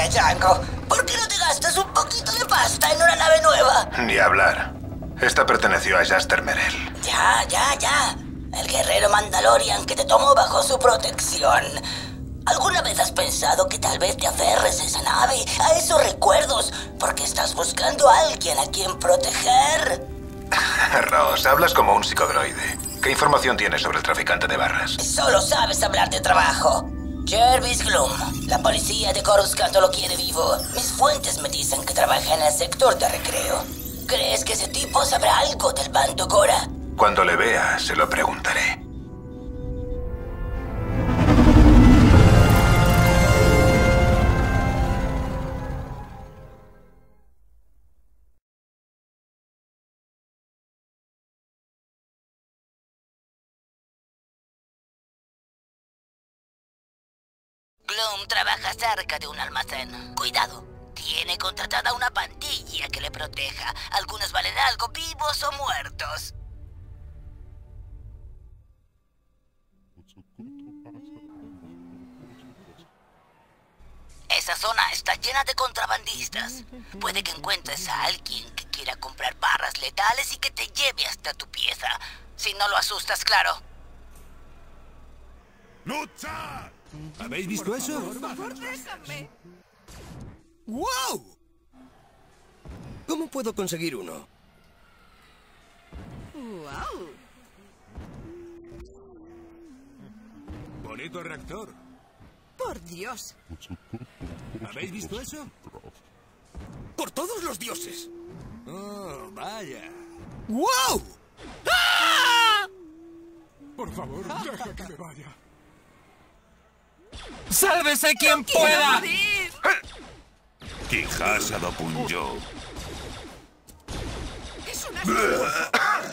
Django, ¿por qué no te gastas un poquito de pasta en una nave nueva? Ni hablar. Esta perteneció a Jaster Merel. Ya. El guerrero Mandalorian que te tomó bajo su protección. ¿Alguna vez has pensado que tal vez te aferres a esa nave, a esos recuerdos, porque estás buscando a alguien a quien proteger? Ross, hablas como un psicodroide. ¿Qué información tienes sobre el traficante de barras? Solo sabes hablar de trabajo. Jervis Gloom. La policía de Coruscant lo quiere vivo. Mis fuentes me dicen que trabaja en el sector de recreo. ¿Crees que ese tipo sabrá algo del bando Gora? Cuando le vea, se lo preguntaré. Gloom trabaja cerca de un almacén. Cuidado, tiene contratada una pandilla que le proteja. Algunos valen algo, vivos o muertos. Esa zona está llena de contrabandistas. Puede que encuentres a alguien que quiera comprar barras letales y que te lleve hasta tu pieza. Si no lo asustas, claro. ¡Lucha! ¿Habéis visto eso? Por favor, déjame. ¡Wow! ¿Cómo puedo conseguir uno? ¡Wow! Bonito reactor. ¡Por Dios! ¿Habéis visto eso? ¡Por todos los dioses! Oh, vaya. ¡Wow! Por favor, deja que me vaya. ¡Sálvese quien ¡Quiero pueda! morir! Quijasa do punyo. ¡Es una asesino!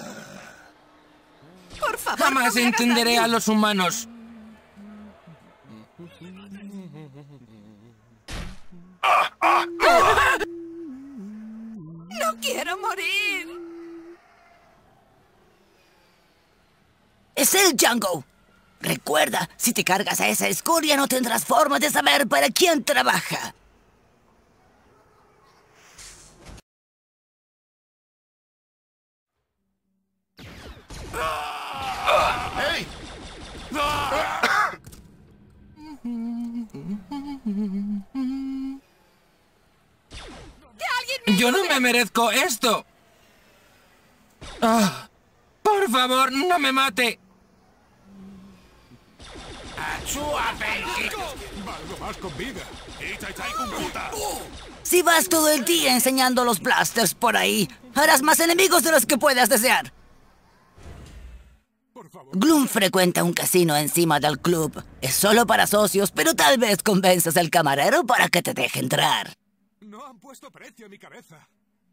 Por favor, Jamás no me hagas entenderé daño. a los humanos. ¡No quiero morir! Es el Django. Recuerda, si te cargas a esa escoria no tendrás forma de saber para quién trabaja. ¡Hey! ¡Que alguien me Yo no ayude! me merezco esto. Ah, por favor, no me mate. Valgo más con vida. ¡Ichai chai con puta! Si vas todo el día enseñando los blasters por ahí, harás más enemigos de los que puedas desear. Por favor. Gloom frecuenta un casino encima del club. Es solo para socios, pero tal vez convenzas al camarero para que te deje entrar. No han puesto precio a mi cabeza.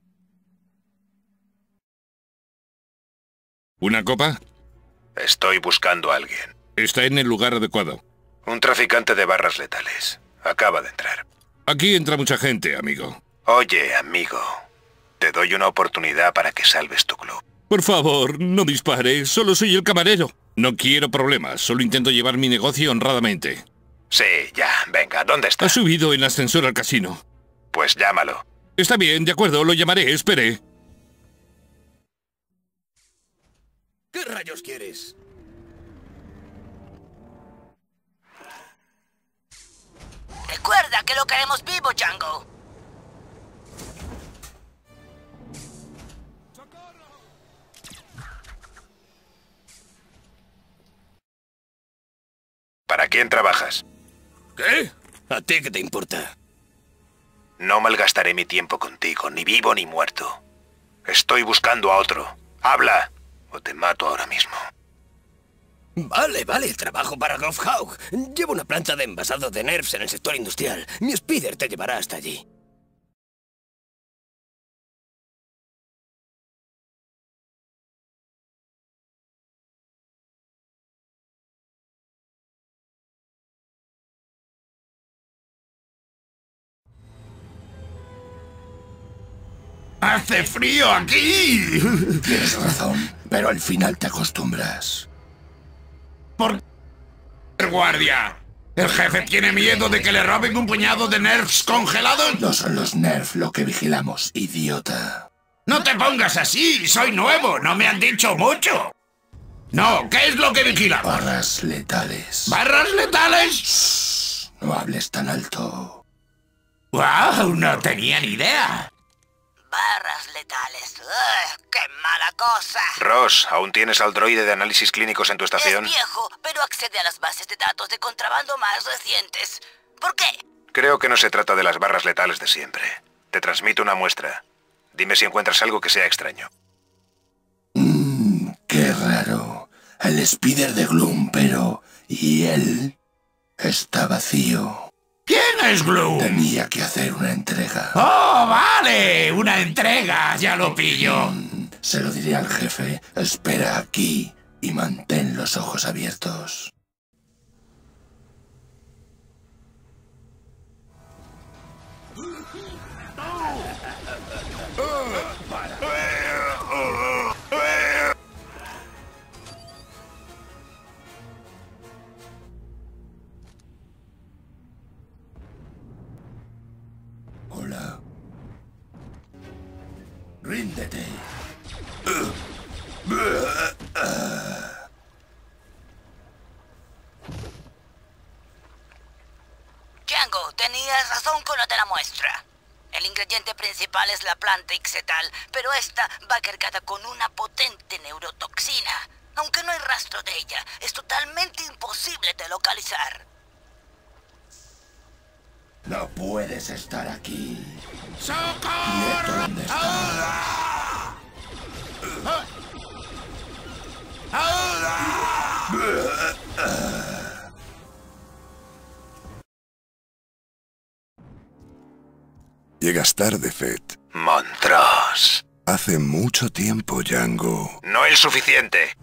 ¿Una copa? Estoy buscando a alguien. Está en el lugar adecuado. Un traficante de barras letales. Acaba de entrar. Aquí entra mucha gente, amigo. Oye, amigo. Te doy una oportunidad para que salves tu club. Por favor, no dispare. Solo soy el camarero. No quiero problemas. Solo intento llevar mi negocio honradamente. Sí, ya. Venga, ¿dónde Ha está? subido en ascensor al casino. Pues llámalo. Está bien, de acuerdo, lo llamaré. Espere. ¿Qué rayos quieres? Recuerda que lo queremos vivo, Django. ¿Para quién trabajas? ¿Qué? ¿A ti qué te importa? No malgastaré mi tiempo contigo, ni vivo ni muerto. Estoy buscando a otro. Habla, o te mato ahora mismo. Vale, trabajo para Gofhaug. Llevo una planta de envasado de nerfs en el sector industrial. Mi speeder te llevará hasta allí. ¡Hace frío aquí! Tienes razón, pero al final te acostumbras. ¿Por qué, guardia? ¿El jefe tiene miedo de que le roben un puñado de nerfs congelados? No son los nerfs lo que vigilamos, idiota. No te pongas así, soy nuevo, no me han dicho mucho. No, ¿qué es lo que vigilamos? Barras letales. ¿Barras letales? No hables tan alto. ¡Wow! No tenía ni idea. Barras letales. ¡Ugh, ¡qué mala cosa! Ross, ¿aún tienes al droide de análisis clínicos en tu estación? Es viejo, pero accede a las bases de datos de contrabando más recientes. ¿Por qué? Creo que no se trata de las barras letales de siempre. Te transmito una muestra. Dime si encuentras algo que sea extraño. Qué raro. El Spider de Gloom, pero... ¿y él? Está vacío. ¿Quién es Gloom? Tenía que hacer una entrega. ¡Oh, vale! Una entrega, ya lo pillo. Se lo diré al jefe. Espera aquí y mantén los ojos abiertos. Hola. Ríndete. Django, tenías razón con lo de la muestra. El ingrediente principal es la planta ixetal, pero esta va cargada con una potente neurotoxina. Aunque no hay rastro de ella, es totalmente imposible de localizar. No puedes estar aquí. ¡Socorro! ¿Quieto dónde estás? Llegas tarde, Fett. Montrose. Hace mucho tiempo, Django. No es suficiente.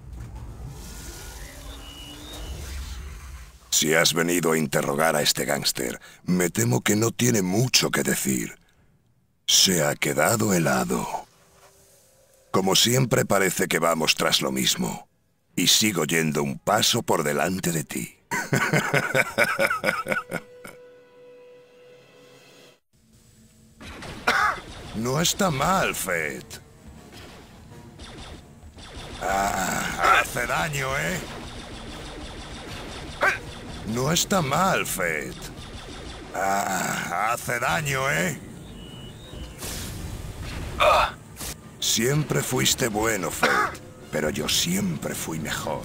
Si has venido a interrogar a este gángster, me temo que no tiene mucho que decir. Se ha quedado helado. Como siempre parece que vamos tras lo mismo. Y sigo yendo un paso por delante de ti. No está mal, Fett. Hace daño, ¿eh? No está mal, Fett. Hace daño, ¿eh? Siempre fuiste bueno, Fett, pero yo siempre fui mejor.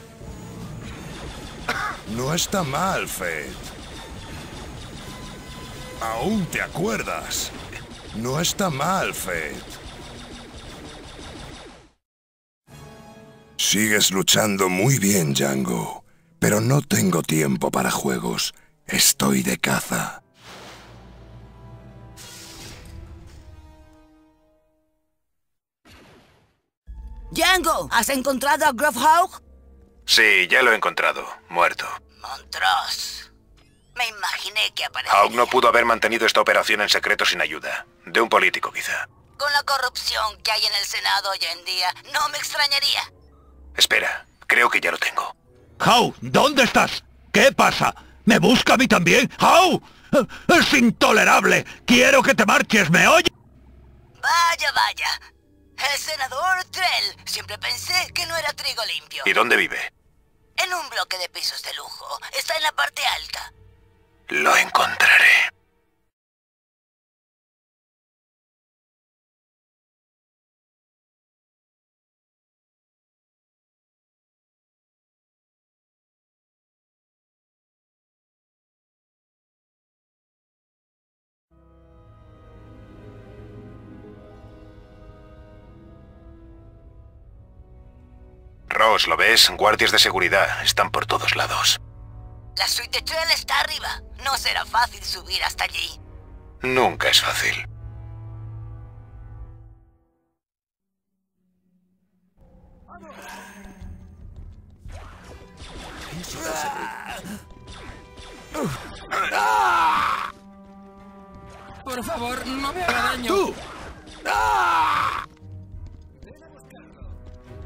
No está mal, Fett. Aún te acuerdas. No está mal, Fett. Sigues luchando muy bien, Django. Pero no tengo tiempo para juegos. Estoy de caza. Django, ¿has encontrado a Grofhaug? Sí, ya lo he encontrado. Muerto. Montrose. Me imaginé que aparecería. Haug no pudo haber mantenido esta operación en secreto sin ayuda. De un político, quizá. Con la corrupción que hay en el Senado hoy en día, no me extrañaría. Espera, creo que ya lo tengo. ¡Hau! ¿Dónde estás? ¿Qué pasa? ¿Me busca a mí también? ¡Hau! ¡Es intolerable! ¡Quiero que te marches! ¿Me oyes? Vaya, vaya. El senador Trell. Siempre pensé que no era trigo limpio. ¿Y dónde vive? En un bloque de pisos de lujo. Está en la parte alta. Lo encontraré. Ross, ¿lo ves? Guardias de seguridad. Están por todos lados. La suite de Trell está arriba. No será fácil subir hasta allí. Nunca es fácil. Por favor, no me haga daño. ¡Tú!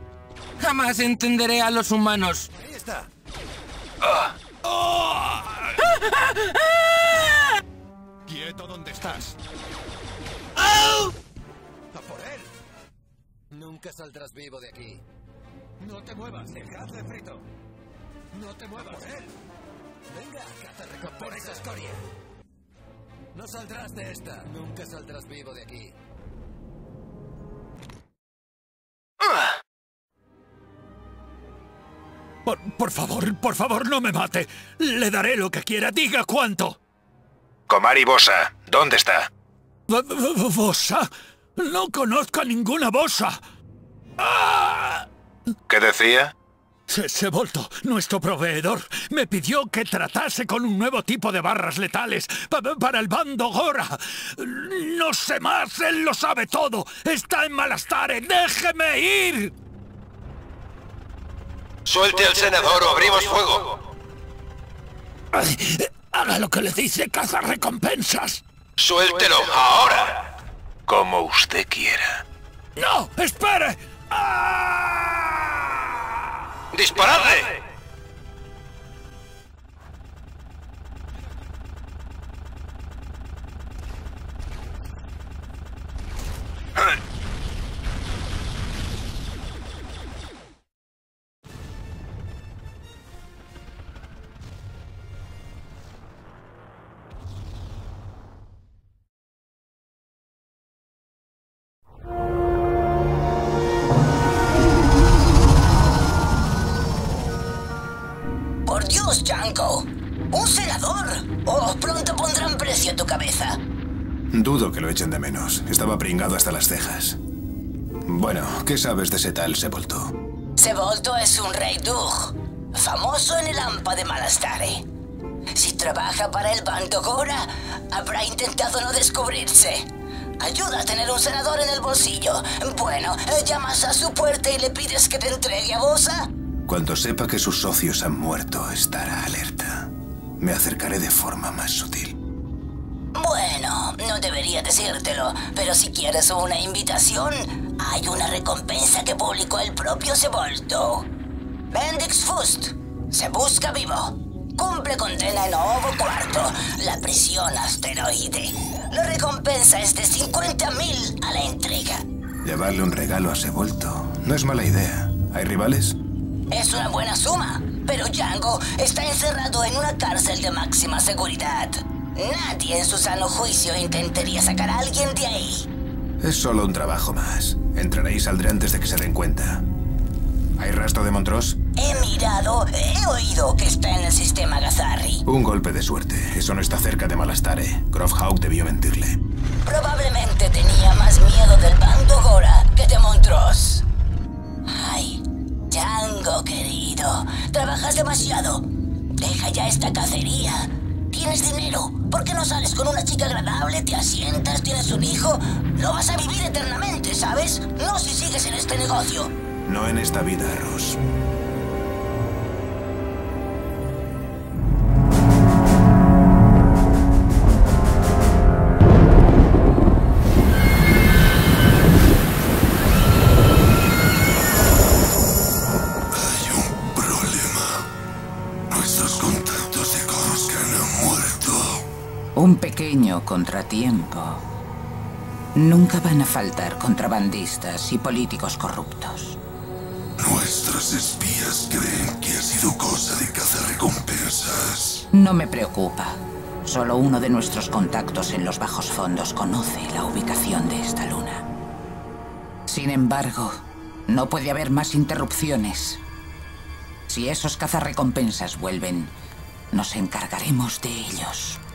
Jamás entenderé a los humanos. Ahí está. ¡Quieto donde estás! ¡Au! ¡A por él! Nunca saldrás vivo de aquí. ¡No te muevas! ¡Dejadle frito! ¡No te muevas! ¡A por él! Venga, caza por esa escoria. No saldrás de esta. Nunca saldrás vivo de aquí. Por favor, no me mate. Le daré lo que quiera. Diga cuánto. Komari Bossa, ¿dónde está? ¿Bossa? No conozco a ninguna Bossa. ¡Ah! ¿Qué decía? Sevolto, nuestro proveedor, me pidió que tratase con un nuevo tipo de barras letales para el bando Gora. No sé más, él lo sabe todo. Está en Malastare, déjeme ir. Suelte al senador o abrimos fuego. Haga lo que le dice, cazarrecompensas. Suéltelo ahora. Como usted quiera. ¡No! ¡Espere! ¡Disparadle! ¡Por Dios, Django! ¡Un senador! ¡Oh, pronto pondrán precio a tu cabeza! Dudo que lo echen de menos. Estaba pringado hasta las cejas. Bueno, ¿qué sabes de ese tal Sevolto? Sevolto es un rey Dug, famoso en el Hampa de Malastare. Si trabaja para el bando Gora, habrá intentado no descubrirse. Ayuda a tener un senador en el bolsillo. Bueno, llamas a su puerta y le pides que te entregue a Bossa. Cuando sepa que sus socios han muerto, estará alerta. Me acercaré de forma más sutil. Bueno, no debería decírtelo, pero si quieres una invitación, hay una recompensa que publicó el propio Sevolto. Bendix Fust. Se busca vivo. Cumple condena en Ovo Cuarto, la prisión asteroide. La recompensa es de 50.000 a la entrega. Llevarle un regalo a Sevolto no es mala idea. ¿Hay rivales? Es una buena suma, pero Django está encerrado en una cárcel de máxima seguridad. Nadie en su sano juicio intentaría sacar a alguien de ahí. Es solo un trabajo más. Entraré y saldré antes de que se den cuenta. ¿Hay rastro de Montrose? He mirado, he oído que está en el sistema Gazarri. Un golpe de suerte. Eso no está cerca de Malastare. Grofhaug debió mentirle. Probablemente tenía más miedo del bando Gora que de Montrose. Ay, Django, querido. Trabajas demasiado. Deja ya esta cacería. Tienes dinero. ¿Por qué no sales con una chica agradable, te asientas, tienes un hijo? No vas a vivir eternamente, ¿sabes? No si sigues en este negocio. No en esta vida, Ross. Hay un problema. Nuestros contactos de Coruscant han muerto. Un pequeño contratiempo. Nunca van a faltar contrabandistas y políticos corruptos. Nuestros espías creen que ha sido cosa de cazarrecompensas. No me preocupa. Solo uno de nuestros contactos en los bajos fondos conoce la ubicación de esta luna. Sin embargo, no puede haber más interrupciones. Si esos cazarrecompensas vuelven, nos encargaremos de ellos.